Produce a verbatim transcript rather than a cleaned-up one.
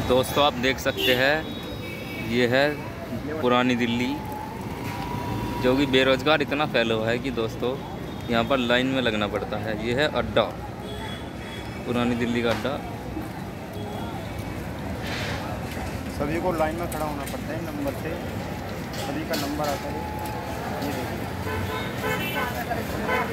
दोस्तों आप देख सकते हैं, ये है पुरानी दिल्ली, जो कि बेरोज़गार इतना फैला हुआ है कि दोस्तों यहाँ पर लाइन में लगना पड़ता है। ये है अड्डा, पुरानी दिल्ली का अड्डा। सभी को लाइन में खड़ा होना पड़ता है, नंबर से सभी का नंबर आता है। ये देखिए।